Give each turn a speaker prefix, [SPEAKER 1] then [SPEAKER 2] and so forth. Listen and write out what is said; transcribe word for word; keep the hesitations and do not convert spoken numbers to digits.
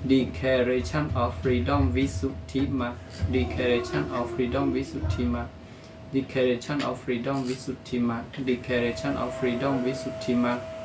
[SPEAKER 1] Declaration of Freedom วิสุทธิมรรค Declaration of Freedom วิสุทธิมรรค Declaration of Freedom วิสุทธิมรรค Declaration of Freedom วิสุทธิมรรค